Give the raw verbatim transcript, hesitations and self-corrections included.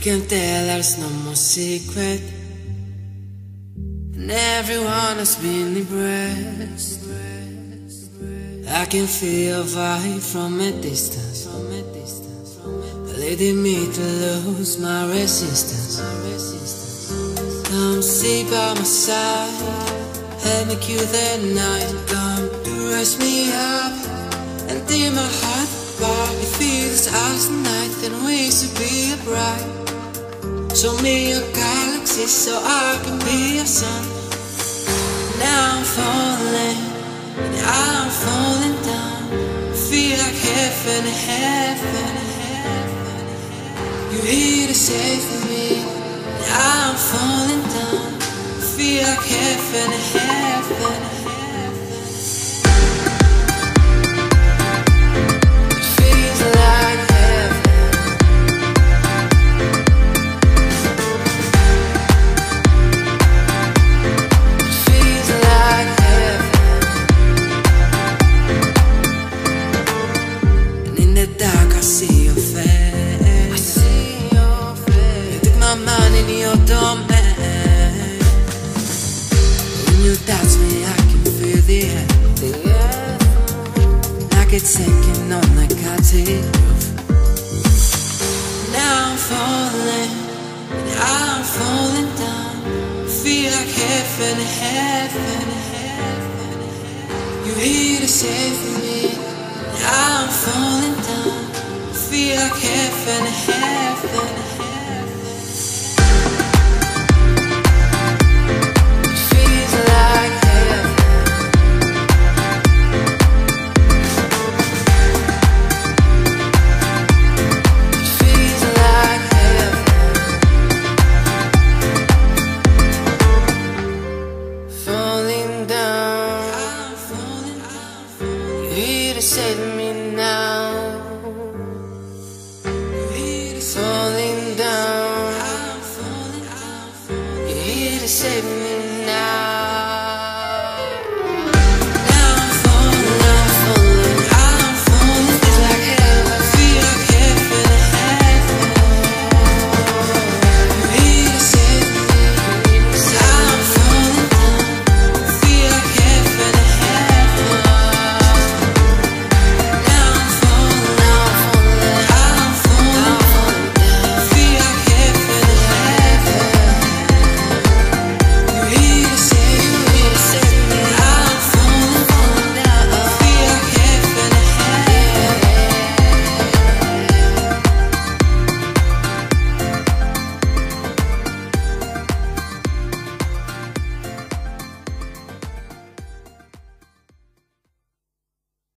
can tell there's no more secret, and everyone has been impressed. I can feel a vibe from a distance, leading me to lose my resistance. Come sit by my side, help me cure the night. Come to raise me up and dim my heart apart. It feels as the night and ways to be bright. Show me a galaxy so I can be a sun. Now I'm falling, and I'm falling down. Feel like heaven, heaven, heaven. You're here to save me, and I'm falling down. Feel like heaven, heaven, heaven. It feels like heaven. It feels like heaven. And in the dark I see your face. I see your face. You took my mind in your domain. You touch me, I can feel the air, the air. Like it's taking on like I take off. Now I'm falling, and I'm falling down. Feel like heaven, heaven, heaven. You're here to save me, and I'm falling down. Feel like heaven, heaven, heaven.